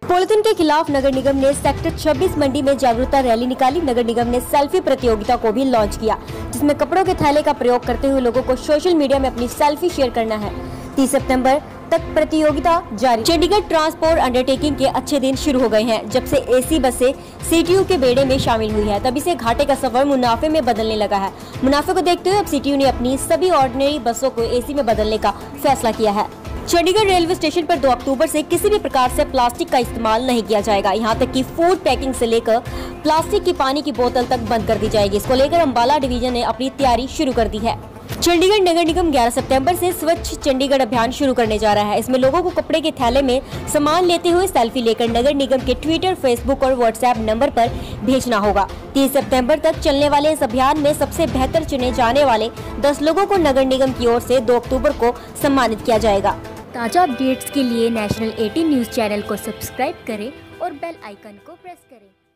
Polythene के खिलाफ नगर निगम ने सेक्टर 26 मंडी में जागरूकता रैली निकाली। नगर निगम ने सेल्फी प्रतियोगिता को भी लॉन्च किया, जिसमें कपड़ों के थैले का प्रयोग करते हुए लोगों को सोशल मीडिया में अपनी सेल्फी शेयर करना है। 30 सितंबर तक प्रतियोगिता जारी। चंडीगढ़ ट्रांसपोर्ट अंडरटेकिंग के अच्छे दिन शुरू हो गए हैं। जब से एसी बसें सीटीयू के बेड़े में शामिल हुई है, तभी से घाटे का सफर मुनाफे में बदलने लगा है। मुनाफे को देखते हुए अब सीटीयू ने अपनी सभी ऑर्डिनरी बसों को एसी में बदलने का फैसला किया है। चंडीगढ़ रेलवे स्टेशन पर 2 अक्टूबर से किसी भी प्रकार से प्लास्टिक का इस्तेमाल नहीं किया जाएगा। यहां तक कि फूड पैकिंग से लेकर प्लास्टिक की पानी की बोतल तक बंद कर दी जाएगी। इसको लेकर अम्बाला डिवीजन ने अपनी तैयारी शुरू कर दी है। चंडीगढ़ नगर निगम 11 सितंबर से स्वच्छ चंडीगढ़ अभियान शुरू करने जा रहा है। इसमें लोगों को कपड़े के थैले में सामान लेते हुए सेल्फी लेकर नगर निगम के ट्विटर, फेसबुक और व्हाट्सएप नंबर पर भेजना होगा। 30 सितंबर तक चलने वाले इस अभियान में सबसे बेहतर चुने जाने वाले 10 लोगों को नगर निगम की ओर से 2 अक्टूबर को सम्मानित किया जाएगा। ताज़ा अपडेट्स के लिए नेशनल 18 न्यूज़ चैनल को सब्सक्राइब करें और बेल आइकन को प्रेस करें।